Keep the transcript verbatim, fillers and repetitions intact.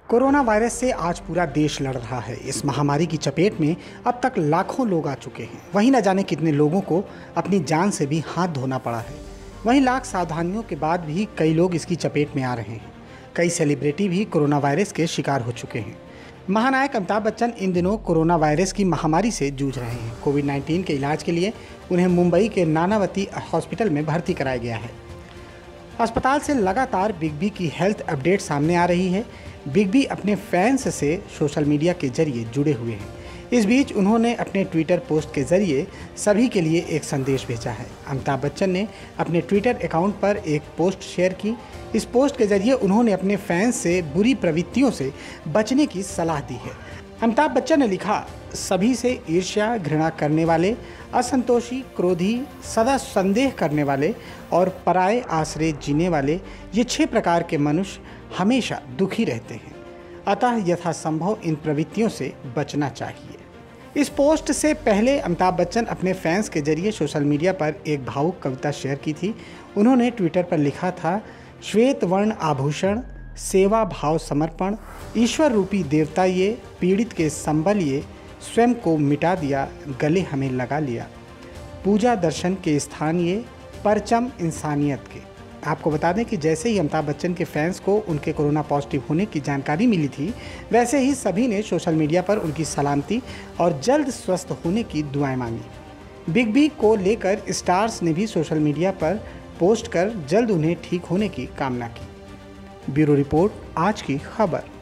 Corona virus से आज पूरा देश लड़ रहा है। इस महामारी की चपेट में अब तक लाखों लोग आ चुके हैं। वहीं न जाने कितने लोगों को अपनी जान से भी हाथ धोना पड़ा है। वहीं लाख सावधानियों के बाद भी कई लोग इसकी चपेट में आ रहे हैं। कई सेलिब्रिटी भी कोरोना वायरस के शिकार हो चुके हैं। महानायक अमिताभ बच्चन इन दिनों कोरोना वायरस की महामारी से जूझ रहे हैं। कोविड नाइन्टीन के इलाज के लिए उन्हें मुंबई के नानावती हॉस्पिटल में भर्ती कराया गया है। अस्पताल से लगातार बिग बी की हेल्थ अपडेट सामने आ रही है। बिग बी अपने फैंस से सोशल मीडिया के जरिए जुड़े हुए हैं। इस बीच उन्होंने अपने ट्विटर पोस्ट के जरिए सभी के लिए एक संदेश भेजा है। अमिताभ बच्चन ने अपने ट्विटर अकाउंट पर एक पोस्ट शेयर की। इस पोस्ट के जरिए उन्होंने अपने फैंस से बुरी प्रवृत्तियों से बचने की सलाह दी है। अमिताभ बच्चन ने लिखा, सभी से ईर्ष्या घृणा करने वाले, असंतोषी, क्रोधी, सदा संदेह करने वाले और पराये आश्रय जीने वाले, ये छह प्रकार के मनुष्य हमेशा दुखी रहते हैं। अतः यथासंभव इन प्रवृत्तियों से बचना चाहिए। इस पोस्ट से पहले अमिताभ बच्चन अपने फैंस के जरिए सोशल मीडिया पर एक भावुक कविता शेयर की थी। उन्होंने ट्विटर पर लिखा था, श्वेत वर्ण आभूषण, सेवा भाव समर्पण, ईश्वर रूपी देवता ये, पीड़ित के संबल ये, स्वयं को मिटा दिया, गले हमें लगा लिया, पूजा दर्शन के स्थान ये, परचम इंसानियत के। आपको बता दें कि जैसे ही अमिताभ बच्चन के फैंस को उनके कोरोना पॉजिटिव होने की जानकारी मिली थी, वैसे ही सभी ने सोशल मीडिया पर उनकी सलामती और जल्द स्वस्थ होने की दुआएं मांगी। बिग बी को लेकर स्टार्स ने भी सोशल मीडिया पर पोस्ट कर जल्द उन्हें ठीक होने की कामना की। ब्यूरो रिपोर्ट, आज की खबर।